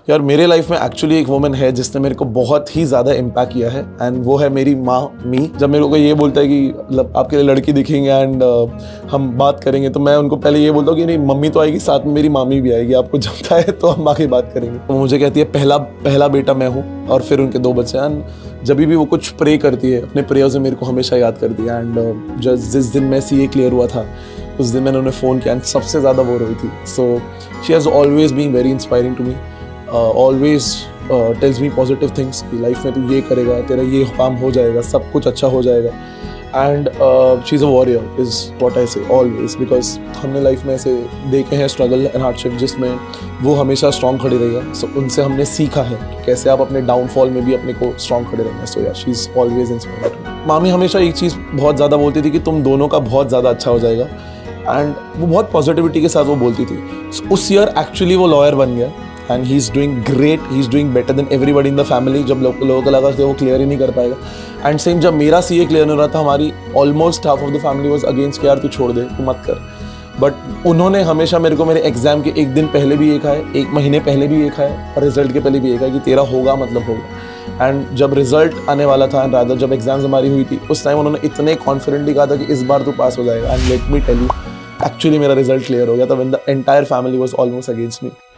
यार मेरे लाइफ में एक्चुअली एक वुमन है जिसने मेरे को बहुत ही ज़्यादा इम्पैक्ट किया है एंड वो है मेरी माँ मी। जब मेरे को ये बोलता है कि मतलब आपके लिए लड़की दिखेंगे एंड हम बात करेंगे, तो मैं उनको पहले ये बोलता हूँ कि नहीं, मम्मी तो आएगी, साथ में मेरी मामी भी आएगी, आपको जमता है तो हम आगे बात करेंगे। तो मुझे कहती है पहला बेटा मैं हूँ और फिर उनके 2 बच्चे। एंड जब भी वो कुछ प्रे करती है अपने प्रेयर से मेरे को हमेशा याद करती है। एंड जिस दिन मैं CA क्लियर हुआ था उस दिन मैंने उन्हें फ़ोन किया एंड सबसे ज़्यादा वो रोई थी। So she has always been very inspiring to me, always tells me positive things कि लाइफ में तू ये करेगा, तेरा ये काम हो जाएगा, सब कुछ अच्छा हो जाएगा। And she is a warrior is what I say always, because हमने लाइफ में ऐसे देखे हैं स्ट्रगल एंड हार्डशिप जिसमें वो हमेशा स्ट्रॉन्ग खड़ी रही है। सो उनसे हमने सीखा है कि कैसे आप अपने डाउनफॉल में भी अपने को स्ट्रॉन्ग खड़े रहना है। सो या शी इज़ ऑलवेज इंस्पायर्ड। मामी हमेशा एक चीज़ बहुत ज़्यादा बोलती थी कि तुम दोनों का बहुत ज़्यादा अच्छा हो जाएगा, एंड वो बहुत पॉजिटिविटी के साथ वो बोलती थी। So, उस ईयर एक्चुअली वो लॉयर बन गया and he is doing great, he is doing better than everybody in the family. जब लोगों को लगा कि वो क्लियर ही नहीं कर पाएगा, एंड सेम जब मेरा CA क्लियर नहीं हो रहा था, हमारी almost half of the family was against कि यार तू छोड़ दे, तू मत कर। बट उन्होंने हमेशा मेरे को मेरे एग्जाम के 1 दिन पहले भी एक है, 1 महीने पहले भी एक है, और रिजल्ट के पहले भी एक है कि तेरा होगा मतलब होगा। एंड जब रिजल्ट आने वाला था, रादर जब एग्जाम्स हमारी हुई थी, उस टाइम उन्होंने इतने कॉन्फिडेंटली कहा था कि इस बार तू पास हो जाएगा। And let me tell you, actually मेरा रिजल्ट क्लियर हो गया था when the entire family was almost against me.